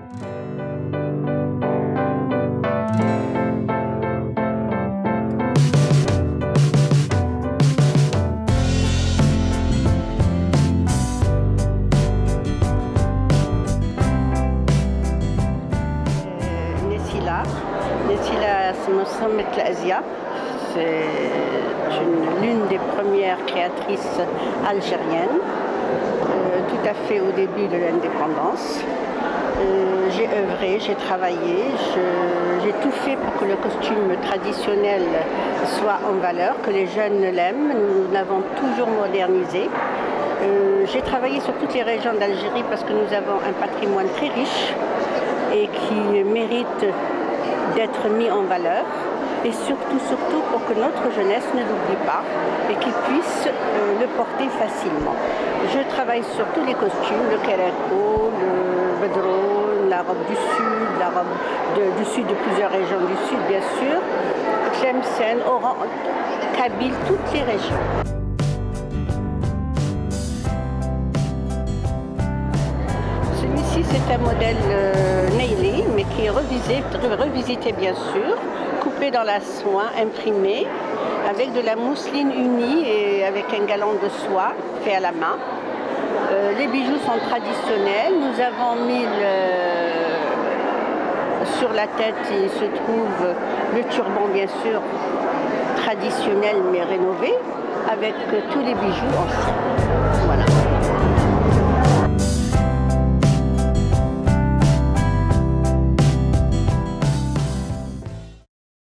Nessila Sammet Azia, c'est l'une des premières créatrices algériennes, tout à fait au début de l'indépendance. J'ai œuvré, j'ai travaillé, j'ai tout fait pour que le costume traditionnel soit en valeur, que les jeunes l'aiment. Nous l'avons toujours modernisé. J'ai travaillé sur toutes les régions d'Algérie parce que nous avons un patrimoine très riche et qui mérite d'être mis en valeur, et surtout pour que notre jeunesse ne l'oublie pas et qu'ils puissent le porter facilement. Je travaille sur tous les costumes, le kereko, le bedro, la robe du sud, la robe du sud de plusieurs régions du sud bien sûr, Tlemcen, Oran, Kabylie, toutes les régions. Celui-ci c'est un modèle nailé, mais qui est revisité bien sûr, coupé dans la soie, imprimé, avec de la mousseline unie et avec un galon de soie fait à la main. Les bijoux sont traditionnels. Nous avons mis sur la tête, il se trouve le turban bien sûr, traditionnel mais rénové, avec tous les bijoux anciens. Voilà.